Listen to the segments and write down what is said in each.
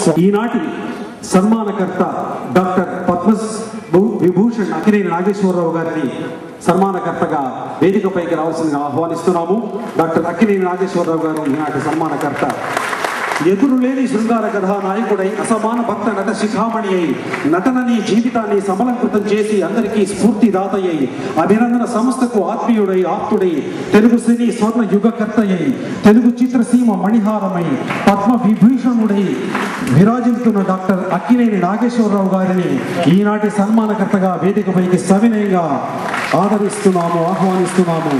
ఈనాటి సన్మానకర్త డాక్టర్ పద్మ విభూషణ్ అక్కినేని నాగేశ్వరరావు గారిని సన్మానకర్తగా వేదికపైకి రావాల్సిందిగా ఆహ్వానిస్తున్నాము. డాక్టర్ అక్కినేని నాగేశ్వరరావు గారు ఈనాటి సన్మానకర్త. ఎదురులేని శృంగార కథానాయకుడై అసమాన భక్త నట శిఖామణి అయి నటనని జీవితాన్ని సమలంకృతం చేసి అందరికీ స్ఫూర్తిదాతయ్యి అభినందన సంస్థకు ఆత్మీయుడై ఆప్తుడై తెలుగు సినీ స్వర్ణ యుగకర్తయ్యి తెలుగు చిత్రసీమ మణిహారమై పద్మ విభూషణుడై విరాజిల్లుతున్న డాక్టర్ అక్కినేని నాగేశ్వరరావు గారిని ఈనాటి సన్మానకర్తగా వేదికపైకి సవినయంగా ఆదరిస్తున్నాము, ఆహ్వానిస్తున్నాము.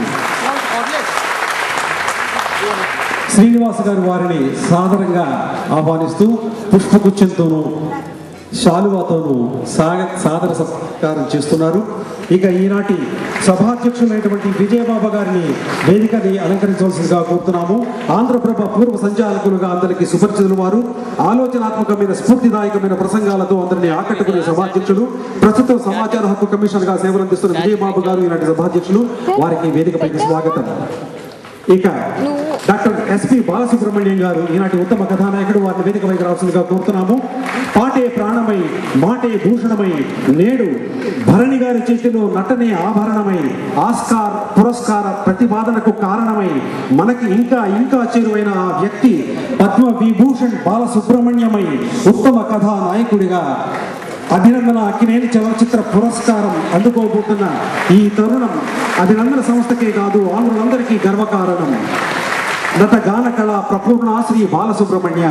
శ్రీనివాస్ గారు వారిని సాదరంగా ఆహ్వానిస్తూ పుష్పగుచ్చంతోనూ శాలువాతోనూ సాదర సత్కారం చేస్తున్నారు. ఇక ఈనాటి సభాధ్యక్షులైనటువంటి విజయబాబా గారిని వేదికని అలంకరించవలసిందిగా కోరుతున్నాము. ఆంధ్రప్రభ పూర్వ సంచాలకులుగా అందరికీ సుపరిచితులు వారు. ఆలోచనాత్మకమైన స్ఫూర్తిదాయకమైన ప్రసంగాలతో అందరినీ ఆకట్టుకునే సభాధ్యక్షులు. ప్రస్తుతం సమాచార హక్కు కమిషన్ గా సేవలందిస్తున్న విజయబాబు గారు ఈనాటి సభాధ్యక్షులు. వారికి వేదికపైకి స్వాగతం. ఇక డాక్టర్ ఎస్పి బాలసుబ్రహ్మణ్యం గారు ఈనాటి ఉత్తమ కథానాయకుడు. వారిని వేదికపైకి రావాల్సిందిగా కోరుతున్నాము. పాటే ప్రాణమై మాటే భూషణమై నేడు భరణి గారి చేతిలో నటనే ఆభరణమై ఆస్కార్ పురస్కార ప్రతిపాదనకు కారణమై మనకి ఇంకా ఇంకా చేరువైన ఆ వ్యక్తి పద్మ విభూషణ్ బాలసుబ్రహ్మణ్యమై ఉత్తమ కథానాయకుడిగా అభినందన అక్కినేని చలనచిత్ర పురస్కారం అందుకోబోతున్న ఈ తరుణం అభినందన సంస్థకే కాదు ఆంధ్రులందరికీ గర్వకారణం. నట గాన కళ ప్రపూర్ణ శ్రీ బాలసుబ్రహ్మణ్య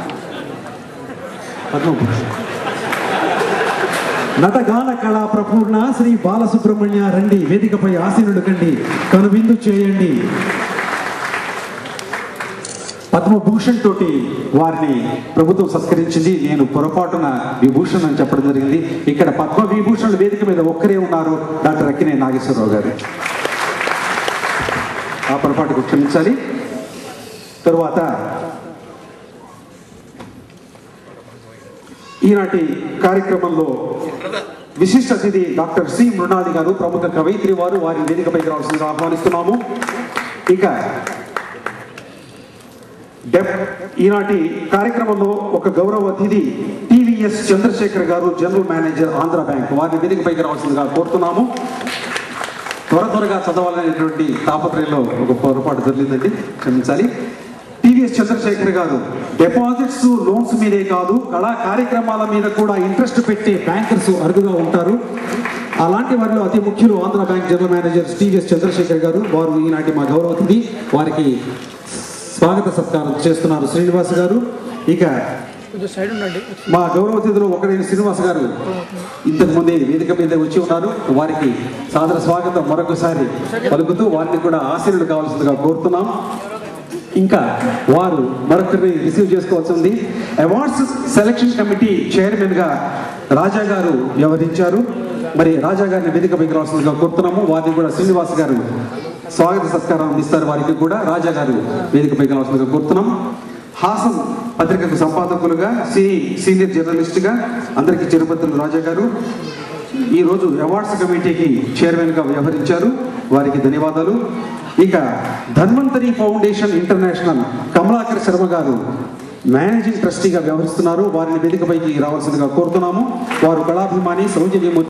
నట గాన కళ ప్రపూర్ణ శ్రీ బాలసుబ్రహ్మణ్య రండి, వేదికపై ఆసీనులు కండి, కనువిందు చేయండి. పద్మభూషణ్ తోటి వారిని ప్రభుత్వం సత్కరించింది. నేను పొరపాటున విభూషణ్ అని చెప్పడం జరిగింది. ఇక్కడ పద్మ విభూషణ్ వేదిక మీద ఒక్కరే ఉన్నారు, డాక్టర్ అక్కినేని నాగేశ్వరరావు గారు. ఆ పొరపాటుకు క్షమించాలి. తరువాత ఈనాటి కార్యక్రమంలో విశిష్ట అతిథి డాక్టర్ సి మృణాలి గారు, ప్రముఖ కవయిత్రి వారు. వారి వేదికపైకి రావాల్సిందిగా ఆహ్వానిస్తున్నాము. ఇక ఈనాటి కార్యక్రమంలో ఒక గౌరవ అతిథి టీవీఎస్ చంద్రశేఖర్ గారు, జనరల్ మేనేజర్ ఆంధ్ర బ్యాంక్. వారిని వేదికపైకి రావాల్సిందిగా కోరుతున్నాము. త్వరగా చదవాలనేటువంటి తాపత్రయంలో ఒక పొరపాటు జరిగిందండి, క్షమించాలి. టీవీఎస్ చంద్రశేఖర్ గారు డిపాజిట్స్ లోన్స్ మీదే కాదు కళా కార్యక్రమాల మీద కూడా ఇంట్రెస్ట్ పెట్టే బ్యాంకర్స్ అరుదుగా ఉంటారు. అలాంటి వారిలో అతి ముఖ్యులు Andhra Bank general manager TVS Chandrasekhar గారు. వారు ఈనాటి మా గౌరవ అతిథి. వారికి స్వాగత సత్కారం చేస్తున్నారు శ్రీనివాస్ గారు. ఇక మా గౌరవ అతిథులు ఒకరైన శ్రీనివాస్ గారు ఇంతకు ముందే వేదిక మీద వచ్చి ఉన్నారు. వారికి సాదర స్వాగతం మరొకసారి పలుకుతూ వారిని కూడా ఆశీర్వాదాలు కావాల్సిందిగా కోరుతున్నాం. ఇంకా వారు మరొకరిని రిసీవ్ చేసుకోవాల్సింది. అవార్డ్స్ సెలక్షన్ కమిటీ చైర్మన్ గా రాజా గారు వ్యవహరించారు. మరి రాజా గారిని వేదికపైకి రావాల్సిందిగా కోరుతున్నాము. వారిని కూడా శ్రీనివాస్ గారు స్వాగత సత్కారం అందిస్తారు. వారికి కూడా రాజా గారు వేదికపైకి రావాల్సిందిగా కోరుతున్నాం. హాసం పత్రికకు సంపాదకులుగా సీనియర్ జర్నలిస్ట్ గా అందరికీ చిరుపత్రులు రాజా గారు ఈరోజు అవార్డ్స్ కమిటీకి చైర్మన్ గా వ్యవహరించారు. వారికి ధన్యవాదాలు. ఇక ధన్వంతరి ఫౌండేషన్ ఇంటర్నేషనల్ కమలాకర్ శర్మ గారు మేనేజింగ్ ట్రస్టీగా వ్యవహరిస్తున్నారు. వారిని వేదికపైకి రావాల్సిందిగా కోరుతున్నాము. వారు కళాభిమాని, సౌజన్యమూర్తి.